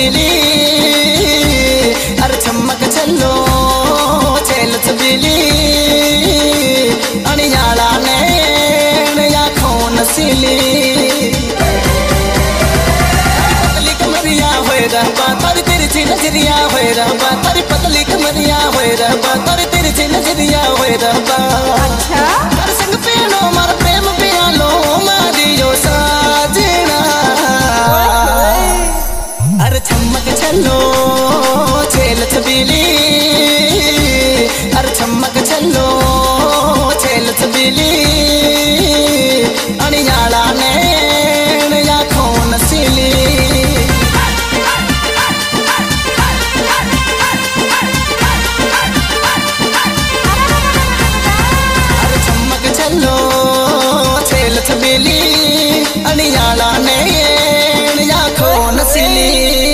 छबीली अरे चमक चलो चेल छबीली अनियाला ने आँखों नसीली पतली कमरिया होए रहबा तारी तिरछी नजरिया होए रहबा तारी पतली कमरिया होए रहबा तारी तिरछी नजरिया होए रहबा। अच्छा कर संग पेनो मार प्रेम पियालो मारियो साजना अरे चमक चलो चेल छबीली अरे चमक चलो चेल छबीली अनियाला ने आँखों नसीली अरे चमक चलो चेल छबीली अनियाला ने आँखों नसीली।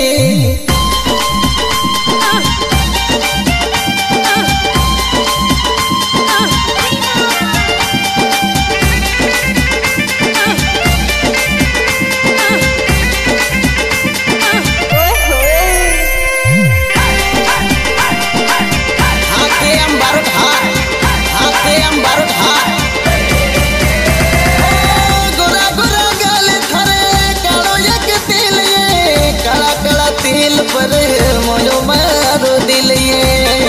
पर मोयो मारो दिल ये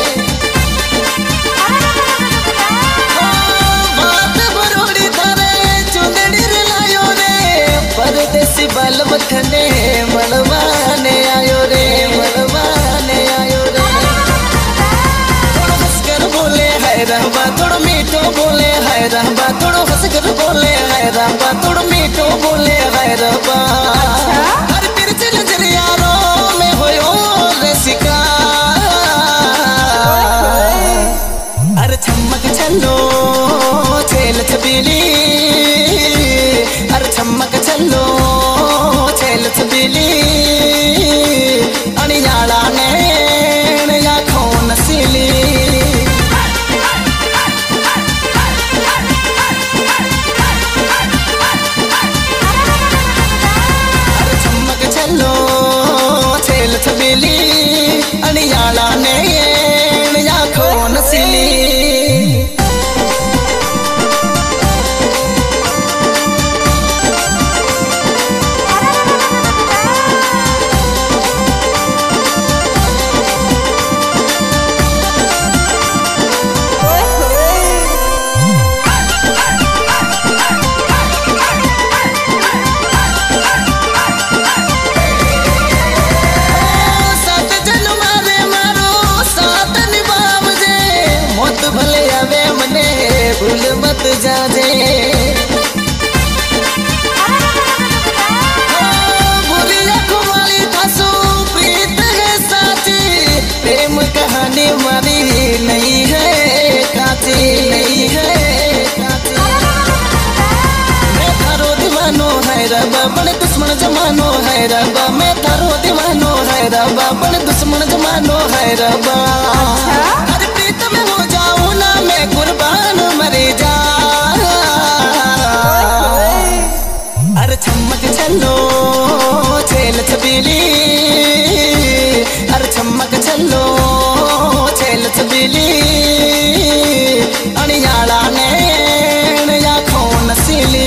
बात बरोड़ी थारे चुंदड़ी लायो रे परदेसी बाल मथने मलवाने आयो रे मलवाने आयो रे थोड़ो हंसकर बोले है रहबा थोड़ो मीठो बोले है रहबा थोड़ो हंसकर बोले है रहबा थोड़ो मीठो बोले है रहबा। हर तिरछी नजरिया रो में होयो रसिका अरे चमक चलो चेल छबीली अरे चमक चलो चेल छबीली अनियाला ने आँखों नसीली अरे चमक चलो चेल छबीली अनियाला ने आँखों नसीली। भूल मत जाजे भूलिया कुमारी थासो प्रीत है साची प्रेम कहानी मारी नहीं है काची नहीं है काची मैं थारो दीवानो है रबा बड़े दुश्मन जमानो है रबा मैं थारो दीवानो है रबा बड़े दुश्मन जमानो है रबा। अरे प्रीत में हो जाऊं ना मैं कुर्बान मरे जा अरे चमक चलो चेल छबीली अरे चमक चलो चेल छबीली अनियाला ने आँखों नसीली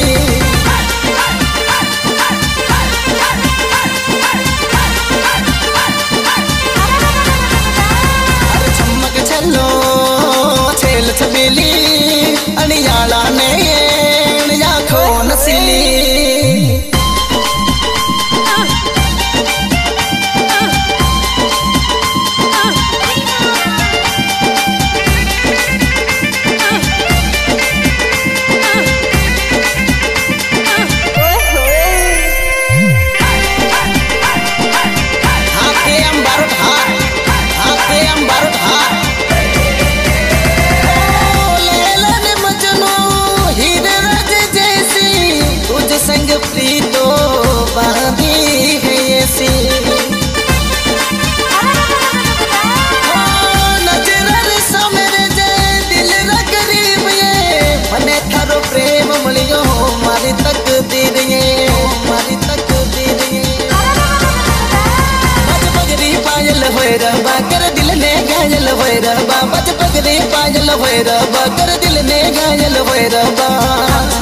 अरे चमक चलो चेल छबीली अनियाला ने आँखों नसीली। संग प्रीतो बांधी है ऐसी नजर समेरे जे दिल रा करीब ये मने थारो प्रेम मिलियो मारी तकदीर ये मारी तकदीर ये भैरबा बच पगड़ी पायल भैरबा कर दिल में घायल भैरबा।